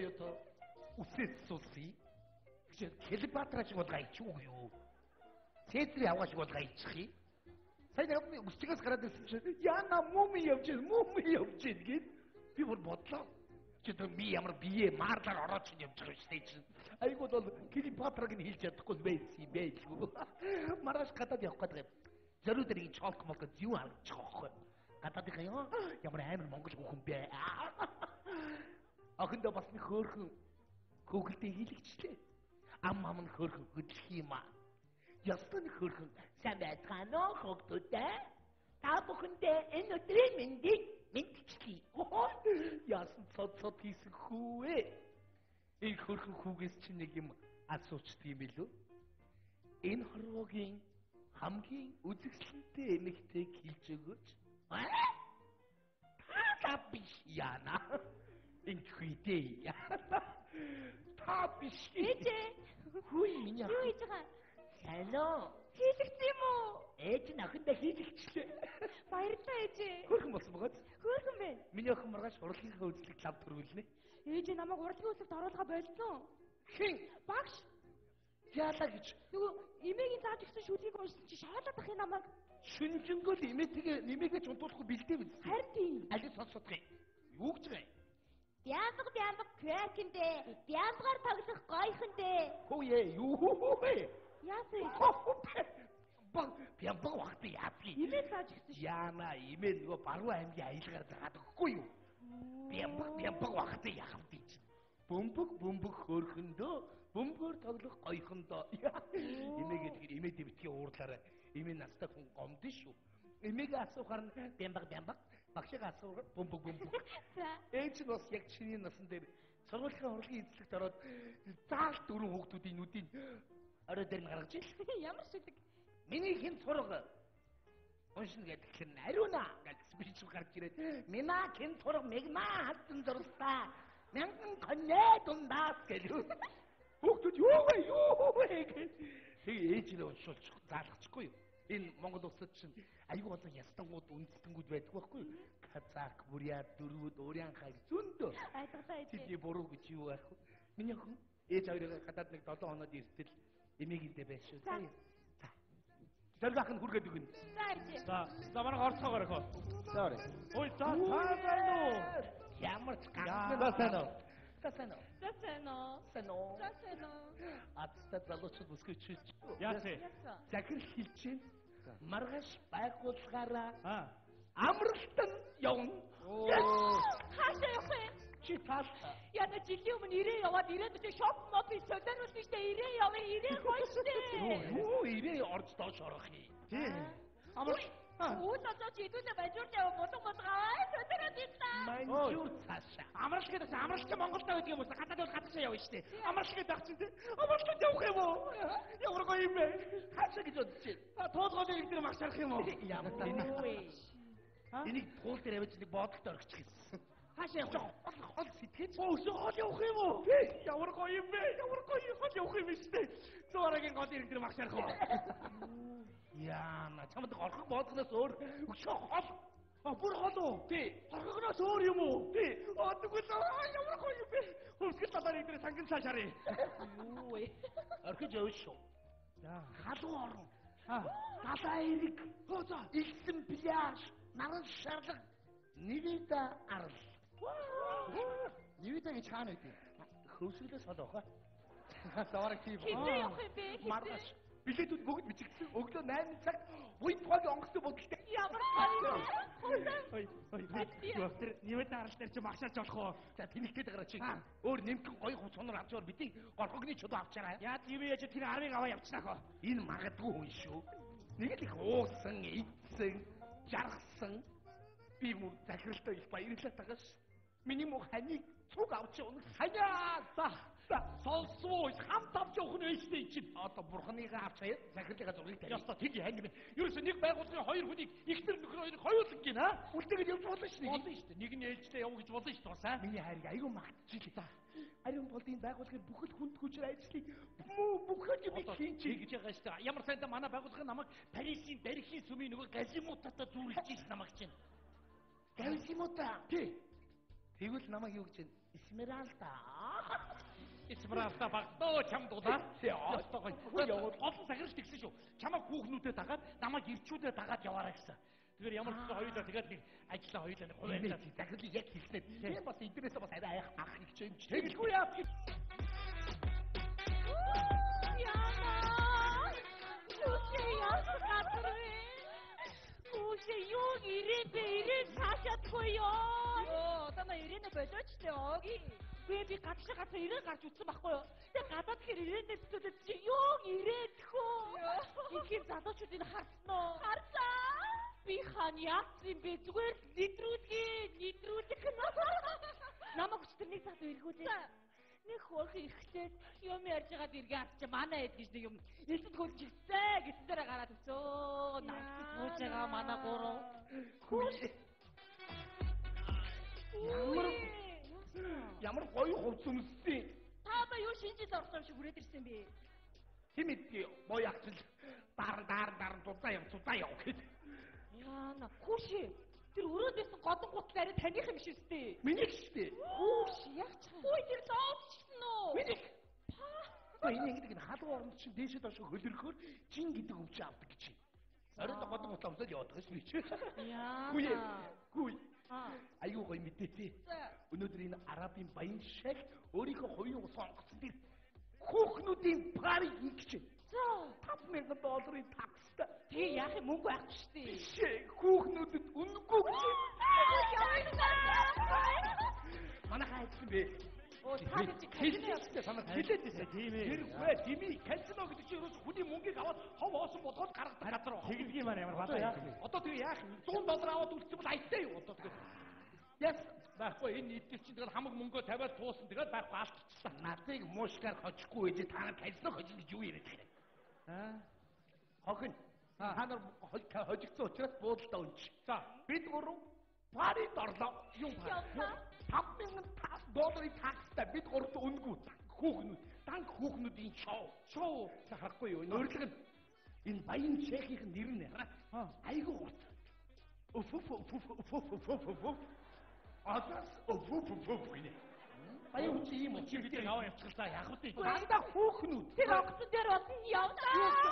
одоо үсээс суулсыг. Клеопатра шиг болгоо ич уу юу? Цэцэр яваа шиг болгоо ичих. Сайн яг үсчгээс гараад ирсэн чинь яна муми явж гээд би бүр бодлоо. Чи тэр би ямар бие маарлаар ороод чинь явж байгаа шүү дээ чинь. Айгууд бол Клеопатраг нь хэлж чадахгүй байсан юм байлгүй. Маргааш гадаад явах гэдэг. Зориуд нэг чолк молк юу харагдчих واخхой. Гадаад гаяа ямар амар монгол хүүхэн бэ. Охиндоо бас нэг хөөрхөн хөөгөлтэй хийлэгчлээ. Ам нь хөөрхөн хөдлөх юм аа. Ястан хөөрхөн сайн байцгаана уу хөгтөдөө? Та бүхэндээ энэ өдрийн мэндийг мэдчихье. Яасан цод хийсэн хүү ээ. Энэ хөөрхөн хүүгээс чи нэг юм асуучдаг юм билүү? Энэ хорвоогийн хамгийн үзэсгэлэнтэй эмэгтэйг хэлж өгөөч. Та биш яана. Энэ хүйдээ. Та биш. Ээжээ. Хүй миний ах. Юу хийж байгаа? Сайн уу? Хийлэгцсэн юм уу? Ээж нь охиндоо хийлэгчлээ. Баярлалаа ээжээ. Хөрхөн болсон байгаа. Хөрхөн бэ? Миний охин маргааш урлагийнхаа үзлэг лав төрүүлнэ. Ээжээ намайг урлагийн үзлэгт оруулахаа болсон. Хин? Багш. Яалаа гэж. Нөгөө эмээгийн зааж өгсөн шүлгийг уншсан чи шаалаад ах юм намайг. Шүнжэнгөл эмээтэйгээ нэмээгээ ч унтуулахгүй бэлдээ биз. Харин тийм. Аль сонсох юм? Юу гэж байгаа юм? Бямбаг крэкэндээ. Бямбагаар тоглох гойхондээ. Хөөе юу вэ? Яасан? Бямбаг вахты яадаг. Имээ зааж өгсөн. Яана имээ нөгөө баруун аймгийн аялгаар заадаг гэхгүй юу? Бямбаг вахты яхав гэж. Бөмбөг хөөрхөндөө бөмбөр тоглох гойхондоо. Имээгээ тэгэхээр имээдээ битгий уурлаарай. Имээ настай хүн гомдсон шүү. Имээгээ асуухаар нь бямбаг багшиг асуухаар бөмбөг. Ээж нь бас яг чиний насан дээр сургуулийн урлагийн эзлэгт ороод заал дөрөв хүүхдүүдийн нүдийг орой дээр нь гаргаж ил. Ямар шилэг. Миний хэн сурга уншина гэдэг нь ариуна гэж спич гарч ирээд мина хэн сурга мегма хатсан зурстаа мянган конье дундаас гэлөө. Хүүхдүүд юу вэ гэж. Тэгээ ээж нь уншуулж заалгачихгүй юу? Энэ Монгол улсад чинь аюу болон ястангууд үндэстэнгүүд байдаг байхгүй юу? Казак, бурят, дөрвүүд, урянхаг зөндөө. Айдгалаа ээж. Тэдний буруу гэж юу байх вэ? Миний охин ээж хоёроо гадаад нэг 7 хоноод иртэл эмээгиндээ байж шүү. За. Зориг ах нь хүргээд өгнө. За ээж. За манай орцоогоор хөө. За орё. Ой за сайн уу? Ямар ч гал. Сайн уу? Атста залуучууд бүсгүйч. Яасан? Захирал хэлж байна. Маргааш байгууллагаараа амралтанд явна. Хаашаа явах вэ? Чи тал. Яна жилийн өмнө ирээ яваад ирээд өчиг шоп мопи солиоруулсан штэ ирээ яваа ирээ гоё штэ. Юу ирээ орж доош орох юм. Тийм. Амралт. Уулзаж идүүнэ бажуурч яваа болонгаа содроод ийцээ. Манжуур цаашаа. Амралт гэдэг чинь амралт чинь Монголд байдаг юм уу? Гадаад бол гадаашаа явна штэ. Амралт гэдэг чинь тийм. Амралт явах юм уу? Ямар гоё юм бэ? Хаашаа гэж бодож байна. Туулгын нэг дээр маш харах юм уу? Ямар вэ? Энийг туул дээр авч нэг бодолд орчих гэсэн. Хаашаа явах? Хол сэтгэж. Хол явах юм уу? Ямар гоё юм бэ? Ямар гоё хол явах юм штэ. Зурагийн гол ирэх дээр маш харах уу? Яна чамд орхох бодлоос өөр өшөө хол. Бүр хол уу? Тий. Орхогноос өөр юм уу? Тий. Тэгвэл ямар гоё юм бэ? Хөвсгөл талаар идэрэ сангин цаашаарэ. Юу вэ? Орхиж явж шүү. За. Халуун орон. Далаа эрэг. За. Илсэн пляж. Наран шарлаг. Нэвэдэ арал. Нэвэдэ гэж хаана байдгийг? Хөвсгөлөөс холоох. Савараг тийм. Хизээ явах юм бэ? Маргааш. Билетүүд бүгд бичигдсэн. Өглөө 8 цагт буй тухайг онгоцтой бодолтой. Ямар гоё. Доктор нэмээд арал дээр чи магшаарч болох уу? За тэнэгтэй гараа чи. Өөр нэмхэн гоё хүн сонор авч яваар бидний горхогны чулуу авчаарай. Яа тийм яаж тэр 10-ыг аваа явчихнаа хөө. Энэ магадгүй хүн шүү. Нэг л их уусан, идсэн, жаргасан. Би мөр захиралтай их баярлалаа тагаш. Миний мөх ханыг цуг авч явна. Хаяа. Сонсвоо хамт авч явах нь ээжтэй чинь. Одоо бурханыгаа авч хаяа захирлынхаа зургийг тавь. Ястаа тийм хангив. Ерөөсөө нэг байгууллагын хоёр хүнийг ихтер нөхөр хоёрыг хоёулан гин аа. Үлдээгээд явж болно шүү дээ. Болно шүү дээ. Нэг нь ээжтэй явна гэж болно шүү дээ. Миний хайрыг аюу магтчихлээ. За. Ариун болдын байгууллагын бүхэл хүнд хүчээр ажиллахыг бүхэл юм хийж гэж байгаа шүү дээ. Ямар сайнда манай байгууллага намайг Парисын дархийн сүмийн нөгөө газимутата зүүрлэж ийс намайг чинь. Газимута. Тий. Тэгвэл намайг юу гэж вэ? Эсмералда. Эсмералда багтоо чам дулаа. Ястогой. Олон сахирч тэгсэн шүү. Чамаа хүүхнүүдэд дагаад намайг ирчүүдэд дагаад яваарай гэсэн. Тэгэхээр ямар ч хоёулаа тэгээд нэг ажиллаа хоёулаа нэг хуваарьлаа. Захирлыг яг хэлснээр. Тийм бас эднээс бас арай ах их ч юм. Тэгэлгүй яа. Үгүй юу ирээд цаашаадгүй ёо. Одоо на ирээд болооч тээ ооги. Би гадагшаа гацаа ирээд гарч утсан байхгүй юу. Тэгээ гадаад тэр ирээдээ төдөөд чи юу ирээдхөө. Ихэнх залуучуудыг харсан уу? Харсан. Би хаан яасан бэ? Зүгээр нитрүүлэх. Намайг өчтөр нэг цаг иргүүлээ. Нэг хөөрхөн ирэхлээр юм ярьж байгаад иргэн авчаа манай эд гэж нэг юм элдэд хөлж ирсэн гэсэн дээр гараад өсөө наагч сууж байгаа манай гурав. Ямар гоё хувц өмссөн. Та ба юу шинжил орсон шиг хүрээд ирсэн бэ? Хэн мэдээ гоё ахчил дар дудаа яв гэхэд. Яна хүүшээ. Тэр өрөөдөөсөн годон гутал арай таних юм шиг үстэй. Миний гэжтэй. Хүүш яг чаа. Үй тэр зоодчихсон уу? Миний. Энэ ингэдэг халуун оронд чинь дээшээ доош хөлөрөхөөр жин гэдэг өвч авдаг гэж. Оройд годон гутал өмсөд яваад гэсэн юм чи. Яа. Гүй. Аюу гоё мэдээтэй. Өнөөдөр энэ арабын баян шах өөрийнхөө хувийн ус онгоцсон дээр хүүхнүүдийн пари хийх гэж. $5,000 такстай. Тэг яах юм мөнгө байхгүй шүү дээ. Биш хүүхнүүдэд үнэгүй гэж. Манай хайцсан бэ. Оо та чи хэлсэн санаа хэлээд байсан тийм ээ. Тэр үгүй дими казино гэдэг чинь ерөөс хүний мөнгийг аваад хов оосон бодгоод гаргадаг газар. Тэгдэг юм аа ямар бата яах вэ? Одоо тэгээ яах вэ? $100 аваад үлдсэн бол айттай юу одоо тэгээ. Яс байхгүй энэ нийтлэл чинь тэгээд хамаг мөнгөө тавиад туусан тэгээд байхгүй алдчихсан. Надыг муушгаар хожихгүй гэж та нар казино хожих гэж юу яриад байна? Хохин. Та нар хожигдсон учраас буудалдаа унч. За бид гурав пари дорлоо. Юм $5,000 такстай бид гуравт үнгүй хүүхнүүд данг хүүхнүүдийн шоу харахгүй юу өөрлөг нь энэ баян шейхийн нэр нь айгуу урт гинэ баян чи юм чи бид яваа явчихлаа яах вэ дандаа хүүхнүүд тэр огцон дээр болсон явдаа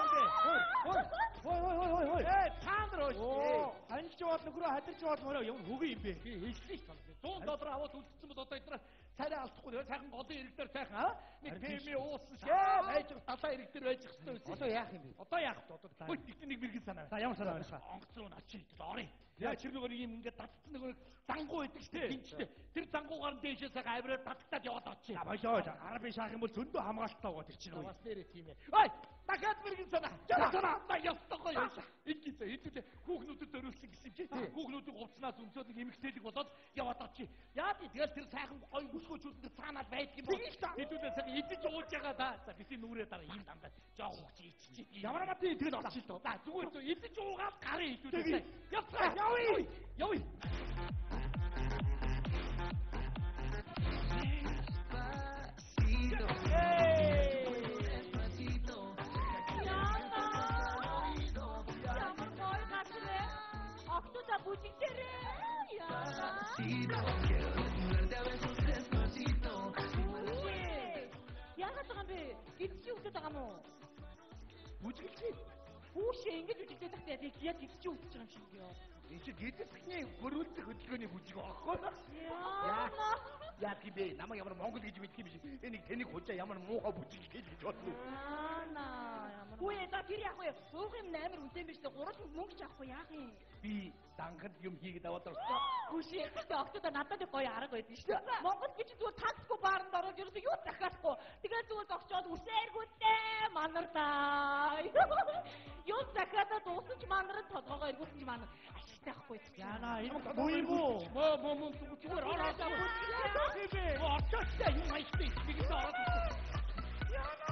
ой таандрооч анч жоод нөхрөө хадирч жоод мөрөө юм хөгөө юм бэ хэлсэн шүү $100 аваад үлдсэн бол одоо эднээс царай алдахгүй сайхан голын ирэг дээр сайхан нэг пэми уусан шээ байж талаа ирэг дээр байж хэвчээ байсан одоо яах юм бэ одоо яах вэ одоо хөөе тэгтээ нэг мэрэгэн санаа за ямар санаа байна онгоцон очиж орё яа чир нөгөө юм ингээд татсан нөгөө зангуу байдаг шүү дээ тэр зангуугаар дээшээ сайхан авираад татагдаад яваад очив бошоо арабын шаах юм бол зөндөө хамгаалалтаа байгаа тэр чинь бас нэрээ тийм ээ ой дахиад мэрэгэн санаа ястаггүй эдгээр хүүхнүүдэд зориулсан гэсэн чи хүүхнүүдийн хувцснаас өмсөд эмэгтэйлэг болоод яваад очив яа тэгэл тэр сайхан гоё өсгөөчүүд цаанаад байдаг юм бол хэдүүдээ сайхан идэж ууж байгаа да за бисийн нүрээ дараа ийм дандаа жоох хугацаа иччих ямар матын тэгэл очиж тоо за зүгээр идэж уугаад гарын хэдүүдээ явцгаа явъя Октода бүжигдэрээ. Яагаад байгаа юм бэ? Гидчих үсэж байгаа мó? бүжиглээ Хүүшээ ингэж үжигдээд тахтай яг гидчих үсэж байгаа юм шиг ёо. энэ чи гидчихний гөрүүлдэг хөдөлгөөний бүжиг аахгүй Яа. яа тийм намайг ямар монгол гэж мэдх юм биш энийг тэнийг хужаа ямар муухай бүжиг гэж бодлоо Яана. Үе та тэр яах вэ? Уух юм амар үнэтэй биш үү? Гурал мөнгө ч авахгүй яах юм? би дангад юм хийгээд аваад орсон Хүүшээ ихтэй октод надад гоё арга байдаг шүү дээ. Монгол би ч зүгээр таксгүй бааранд ороод ерөөсөө юу захиалахгүй. Тэгээд зүгээр зогсоод үсээргүүтээ манардаа. Юу захиалаад дууссан ч манараа толгоогоо эргүүлсэн ч манар. Ашигтай ахгүй. яана энэ буйгуу мөө зүгээр ороод орчоочтой юм хайхтай нэгэн ороод Яна.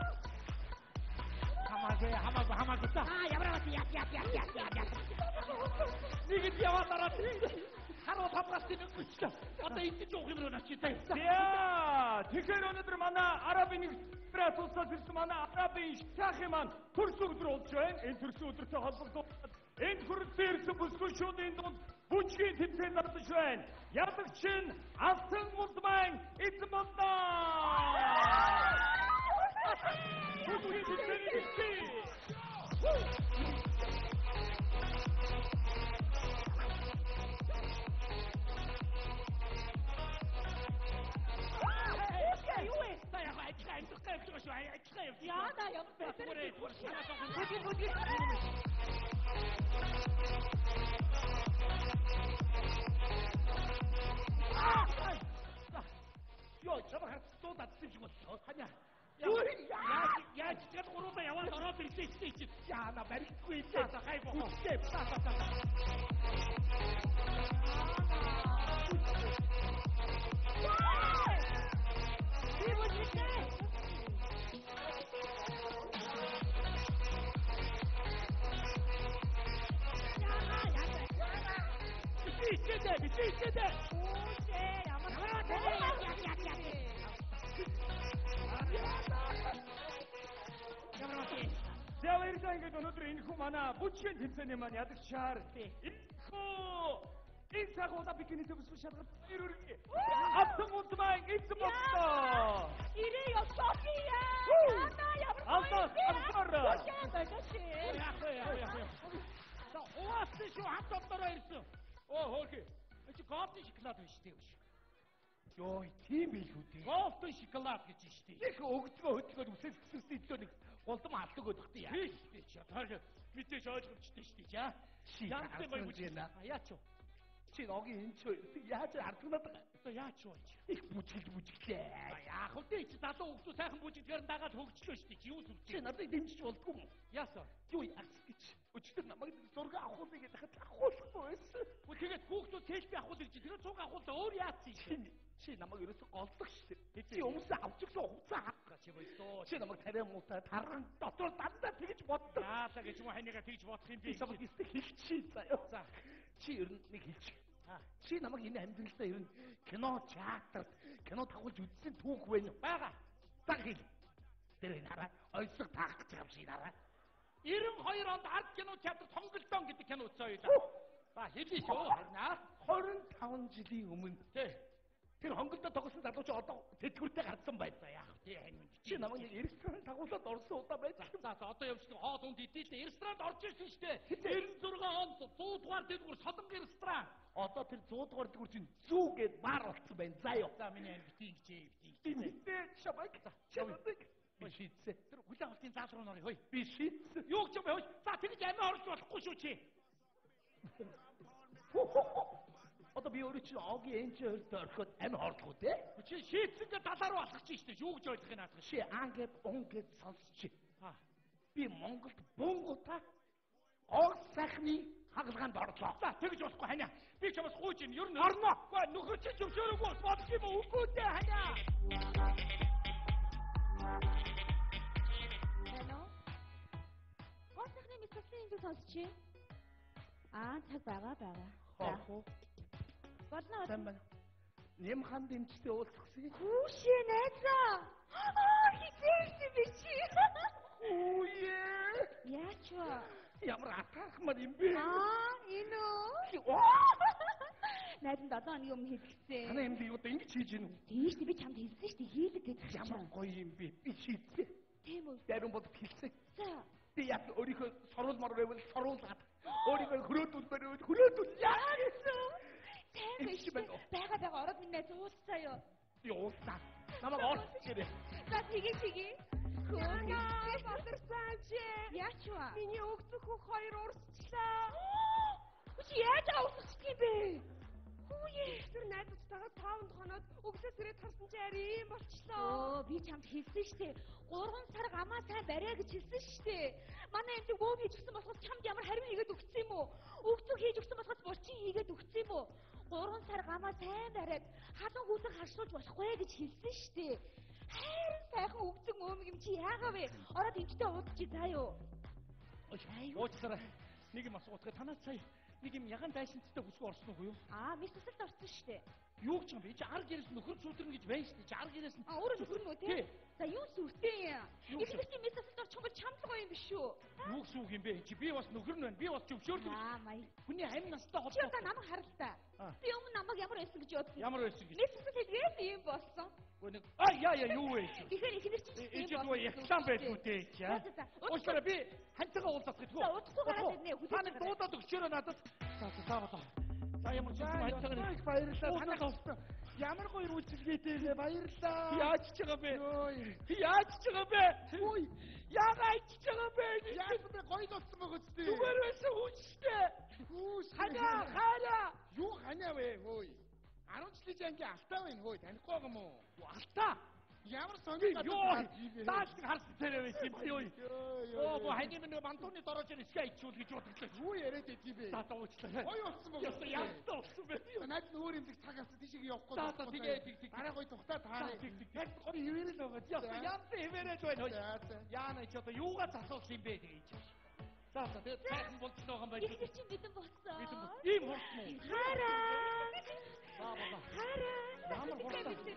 хамаагүй та Ямар аваад яа. нэгэн яваад ороод 하루 바빴으면 끝이다. 어떤 이때 조금 일어났겠다. За тэгэхээр өнөөдөр манай Арабын экспресс улсаас ирсэн манай Арабын шахиман төрс өдөр болж байна. Энэ төрс өдөртэй холбогдуулаад энэ хүрэлцэн ирсэн бүсгүй шүүдийн дунд бүжгийн тэмцээн нартаж байна. Ядагч нь Алтан улман эзэн боллоо. Бүжгийн тэмцээний эцэг. 야, 나 옆에 그래, 뭐지? 야, 저거 쏟아 쓰시고서 하냐? 야, 진짜 오른다. 야와 너라도 있지. 야, 나 말고 있지. 자, 가이고. 웃게. 미치겠다. 오세, За баярлалаа ингээд өнөөдөр энэхүү манай бүжгийн тэмцээний маань ядагчаар энэхүү энэ цагуудаа бикини төвс шалгалт баяр хүргэе. Алтан улман эзэн боллоо. 이래요, 소피야. 자, 오아스쇼 합동도로 있어. Хөөе. 이제 거업도 시클라도 있대. Йоо, тийм биш үү тийм. 거업도 시클라 гэж штэ. Их өгцгөө үсээс гисэстэй зөө нэг голдом авдаг өгдөө яа. Тийш. Тэр мэдээж ойлгомжтой штэ жаа. Янзтай гоё бүжгэнэ. Яач вэ? Чи ногийн энэ ч яаж ардгнаад байгаа. Одоо яач вэ? Их бүжгэлээ. Яах вэ? Чи залуу хүмүүс сайхан бүжгээр дагаад хөгжлөө штэ. Чи юу зүг. Чи надад дэмжиж болдгүй юм. Яасан? Юу яах гэж. Өчтөр намайг зураг авахыг дахиад авахгүй байсан. Тэгээд хүүхдүүд селфи авах гэж тэгээд цуг авах өөр яатсан. Чи намайг ерөөсө голдог шүү дээ. Чи өмсө авчихсан хуцаа авах чи боёо. Чи намайг тариа муутай таран дотор дандаа тэгж боддог. Яасаа гэж юм ханийга тэгж бодох юм би. Чи намайг ихтэй хэлчихээ заяа. За. Чи ер нь нэг хэлчих. Чи намайг энэ амьдралдаа ер нь кино, театр, кино тавуулж үзсэн түүх байна уу? Бага. Цаг хэл. Тэр энэ хараа ойцлог таах гэж юм шиг хараа. 92 онд арт кино театр Сонголтон гэдэг кино үзсэн байлаа. За хэлээ шүү. Харина. 25 жилийн өмнө. Тэр Хонголдо тогсон залууч одоо тэтгэвртэй гарсан байна. За яах вэ? Чи намайг ресторан тагуулаад орсон удаа байж. За одоо явчихсан хоол унд идэлээ. Ресторанд орж ирсэн шүү дээ. 96 онд 100 дугаар дэдгүүр Солонгын ресторан. Одоо тэр 100 дугаар дэдгүүр чинь зүү гэд бар болсон байна. За юу. За миний ань битий гэж. Тэмээ шабак. Чамдаг. Би шийдсэн. Тэр хүлэн авалтын заал руу нөрөө. Хөөе. Би шийдсэн. Юу гэж юм бэ? За тэгж амиа орж болохгүй шүү чи. Одоо би өөрөө чи огийн энчээр орхиод амь хорлох үү те? Чи шийдсэндээ далаа руу алхах чинь шүү дээ. Юу гэж ойлгох юм наадах. Чи ангет онгет сонсч. Би Монголд бунгута ог сайхны хагалгаанд орлоо. За тэгж болохгүй ханиа. Би чамаас гуйж ин ер нь орно. Гэхдээ нөхөр чи зөвшөөрөөгүй бодох юм уу? Үгүй дээ ханиа. Hello. Гол сайхны мэдээллийн энэ сонсч. Цаг байгаа. Хоо. Болно. Сайн. Нэм хан дэмжтэй уулзсан. Хүүшээ найзаа. Хизээш би чи. Хүүе. Яач вэ? Ямар атаахмар юм бэ? Энэ үү? Найз нь 7 хоногийн өмнө хэлчихсэн. Танай юм би одоо ингэж хийж гинүү. Тийш би чамд хэлсэн шүү дээ. Хийлэг гэж. Ямар гоё юм бэ? Би шийдсэн. Тийм үү? Дарин бод хэлсэн. За. Би яг өөрийнхөө соруулмаар байвал соруулаад. Өөрийгөө хөрөөдүүл яасан? Тийм биш байна. Бага ороод минь найз уулзаа юу? Би уулзаа. Намайг орчихжээ. За тэгээ. Хөөе. Батарсан чи. Яач вэ? Миний өгцөх хөх хоёр урсчлаа. Чи яаж авсчих юм бэ? Хөөе. Тэр найзтайгаа 5 хоноод өглөөс ирээд харсан чи ари юм болчлоо. Би чамд хэлсэн штэ. 3 сар гамаа сайн барай гэж хэлсэн штэ. Манай эмчиг өөг хийж өгсөн болохоос чамд ямар хариу хийгээд өгсөн юм уу? Өгцөг хийж өгсөн болохоос булчин хийгээд өгсөн юм уу? 3 сар гамаа сайн бариад халуун хүүсэг харшуулж болохгүй гэж хэлсэн штэ. Хайрын сайхан өгцөг өөмөг юм чи яагаа вэ? Ороод эмчтэй уудчих заа юу. Уучлаарай. Нэг юм асуухад танаас сая нэг юм ягаан дайсанцтай бүсгүй орсон уу юу? Мессэлд орсон шүү дээ. Юу ч юм бэ? Чи ар гэрээс нөхөр сүлдэрнэ гэж байна шүү дээ. Чи ар гэрээс нь Өөрөө нөхөр нөө тий. За юу сүртэй юм? Юу Их нэгний мессэлд орчих бол чамд гоё юм биш үү? юу сүүг юм бэ? Чи би бас нөхөр нь байна. Би бас зөвшөөрлөг. Май. Хүний амь настай Чи одоо холбоотой. намайг харалтаа. Би өмнө намайг ямар байсан гэж бодсон. Ямар байсан гэж? Мессэлд хэлгээд ийм болсон. Гүн нэг яа юу вэ? Тэгэхээр их нэр чинь Энд юу яклан байлгүй дээ чи. Уучлаарай би ханцгаа уулзах гэдэггүй. За удахгүй гараад ирнэ. Та нэг дуудаад өгчөөрөө надад. За. За ямар ч юм ханцгаа Баярлалаа. Ямар гоё үйлчилгээтэй баярлалаа. яаж ч байгаа бэ? Яаж ч байгаа бэ? Үй, яагаад ч байгаа бэ? Яаж бэ гоё болсон байгаа ч тийм. Зүгээр байсан хүчтэй. Хана. Юу ханаа вэ хөөе? 10 жилийн анги алтаа байна хөөе. Танихгүй байгаа юм уу? Алтаа. Ямар сонгоо Йоо, тааш харсан царай байсан юм юу? Бо хани минь мантууны дорож ирсгээ ичүүл гэж бодлоо. Юу яриад байд би? За уучлаарай. Гоё болсон байгаа. Ястаа болсон бэ? Наад нь өөр юмдаг цаг авсан тийшээ явахгүй. За тэгээ. Дараа гоё тухтаа таараа. Яг гоё хിവэрэл байгаа. Яан хിവэрэж байна. Яана ч одоо юугаар засуулсан юм бэ гэж. За тэгээ цайхан болчихсон байгаа юм байна. Их нэр чинь мэдэн болсон. Ийм хурцмуу. Хараа. Ямар хурцтай.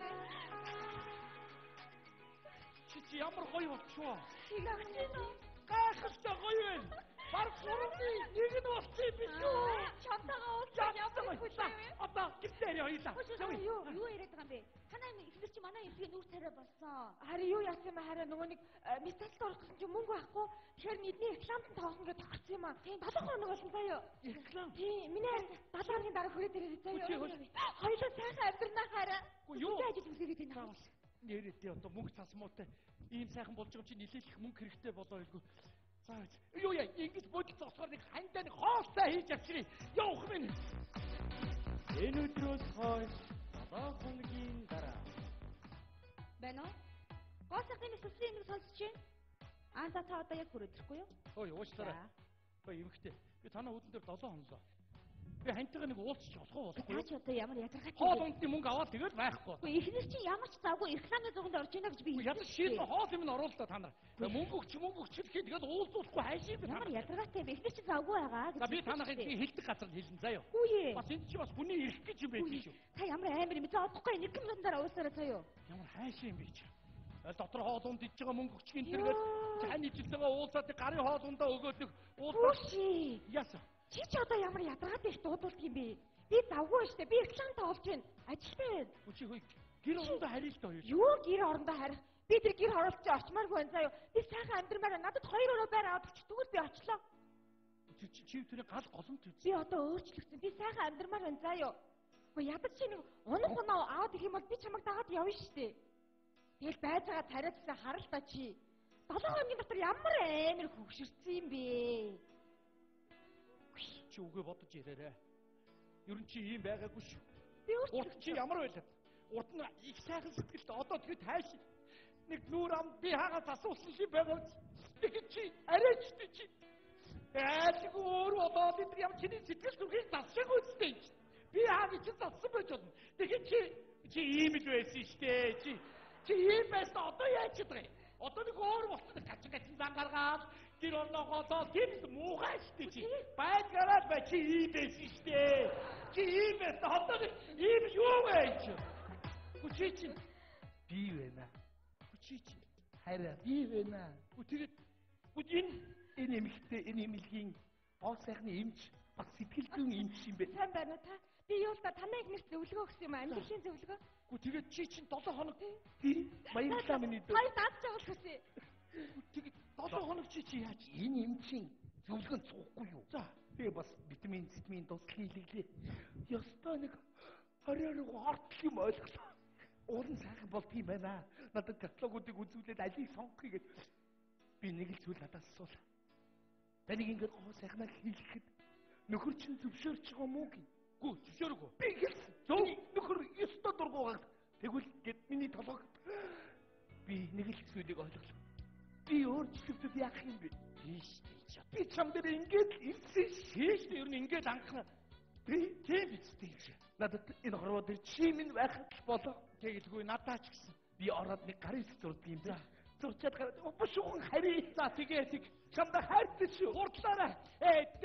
Чи ямар гоё болчихвоо. Гайхалтай гоё байна. Бараг сурны нэг нь болчих юм биш үү? Чамтайгаа уулзах ямар хүлээ. Одоо гэртээ хоёлаа. Юу яриад байгаа юм бэ? Танай их нэр чинь манай эмзгийн нүүр царай болсон. Харин юу яасан юм хараа нөгөө нэг металд орох гэсэн чинь мөнгө байхгүй. Тэгэхээр бидний рекламд тоохон гэж тохирсон юм аа. Тийм 7 хоног болсон заяа. Реклам. Тийм миний 7 хоногийн дараа хүрээд ирээд заяа. Хоёулаа сайхан амьдрнаа хараа. Юу? Ажил үзээгээд байна. Нэрэтээ одоо мөнгө цасмуутай ийм сайхан болж байгаа чи нилээх мөнгө хэрэгтэй болоо илгүй. За юу яа ингэж бодол зогсохоор нэг хандаа нэг хоолтой хийж авчирыг явах минь. Энэ өдрөөс хойш 7 хоногийн дараа. Байна уу? Гоосны сүсийн нэг сонсож байна. За та одоо яг хүрээд ирэхгүй юу? Ой уучлаарай. Ой эмхтэй. Би танаа хөдөн дээр 7 хоног. Би хантайгаа нэг уулзчих болохгүй болохгүй. Та ч одоо ямар ядаргатай. Хоол ундны мөнгө аваад тэгээд байхгүй. Үгүй ихнэр чинь ямар ч завгүй рекламын зуганд орж ийна гэж би Ядан шийдэн хоол юм нь оруулаа та нар. Мөнгө өгч гэхэд тэгээд уулзуулахгүй хайшин би ямар ядаргатай бэ? Ихнэр чинь завгүй байгаа гэж. За би танахын хэлдэг газар хэлэн заяа. Үгүй ээ. Бас энд чи бас хүний ирэх гэж юм байх шүү. Та ямар амар юм бэ? За одохгүй 1 минутын дараа уусараа заяа. Ямар хайшин юм бэ чи. Дотор хоол унд иж байгаа мөнгө өгч гин тэргээд цааны жилдээ уулзаад гарын хоол ундаа өгөөд нэг Үгүй. яасан. Чи одоо ямар ядаргатай их дуудуулт юм бэ? Би завгүй штэ. Би рекламд тоолж байна. Ажилтай байна. Үчи хөөе. Гэр орондоо харилт хоёр. Юу гэр орондоо харих? Би тэр гэр хороолт чи очмааргүй байна заяа. Би сайхан амьдрмаар надад 2 өрөө байр аваад өч тэгвэл би очлоо. Чи тэрийн гал голомт үз. Би одоо өөрчлөгдсөн. Би сайхан амьдрмаар байна заяа. Гэхдээ ядаж чи нэг унах унаа аваад ирэх юм бол би чамайг дагаад явна штэ. Тэгэл байж байгаа царайцсан харал та чи. 7 хоногийн дотор ямар амар хөвгшөрсөн юм бэ? Чи үгээ бодож ирээрээ. Ер нь чи ийм байгаагүй шүү. Би Урд чи ямар байлаа? Урд нь их сайхан сэтгэлтэй одоо тэгээд хайш нэг нүүр ам би хагас асуусан шиг байгаа. Тэгээд чи арайч чи. Яагаад өөр одоо бид ямар чиний сэтгэл зүрхийг засшиг үстэй. Би хагас чи зассан байж болно. Тэгээд чи ийм л байсан штэ. Чи ийм байсан одоо яаж чадах юм? Одоо нэг өөр болсон гацгацсан зан гаргаад тэр орногоо тэр муухай штэ чи. Байгаад бай чи ийм байсан штэ. Чи ийм байсан одоо ийм юу вэ чи? Хүчич Би байна. хүчич Хараа би байна. тэгээд Энэ эмэгтэй энэ эмэлгийн гоо сайхны эмч бас сэтгэл зүйн эмч юм бэ. сайн байна уу та? Би юу л да танай ихнээс зөвлөгөө өгсөн юм аа. Амьдралын зөвлөгөө. тэгээд чи чинь 7 хоног Тий. Баярлалаа миний дөө. Хоёр дааж байгаа хүсье. тэгээд 7 хоног чи яаж? Энэ эмчийн зөвлөгөөнд цухгүй юу? За Тэгээ бас витамин, туслах хийлгэлээ. Ёстой нэг хориороо ортол юм ойлголоо. Уурын сайхан болт юм байна. Надад каталогуудыг үзүүлээд алийг сонгохыг би нэг л зүйл надаас асуула. Таныг ингээд гоо сайхнаар хийлгэхэд нөхөр чинь зөвшөөрч байгаа мүү гээ? гүү зөвшөөрөг. Би хэлсэн. Зөв нөхөр ёстой дургуугаар тэгвэл гэд миний толгойд би нэг л зүйлийг ойлголоо. Би өөрчлөгдөд яах юм бэ? Тийш тийч. Би чам дээр ингээд ирсэн Тийш ер нь ингээд анхна. би Тийм биз тийч. надад энэ хорвоо дээр чи минь байхад л болоо. Тэгэлгүй надаач гэсэн. Би ороод нэг гарын зурдаг юм да. Зурчаад гараад бушуухан хари. За тэгээ Чамда хайртай шүү. Урдлаарай.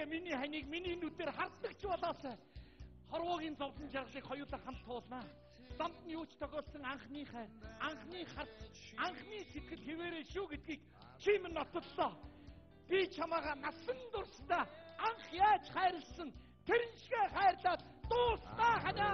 миний ханыг миний нүдээр харддаг ч болоосай. Хорвоогийн зовлон жаргалыг хоёулаа хамт туулнаа. Замд нь юу ч тохиолдсон анхны хайр, анхны харц, анхны сэтгэл хэвээрээ шүү гэдгийг чи минь нотлоо. Би чамаага насан туршдаа анх яаж хайрлсан тэрэн шиг хайрлаад дуустаа ханаа.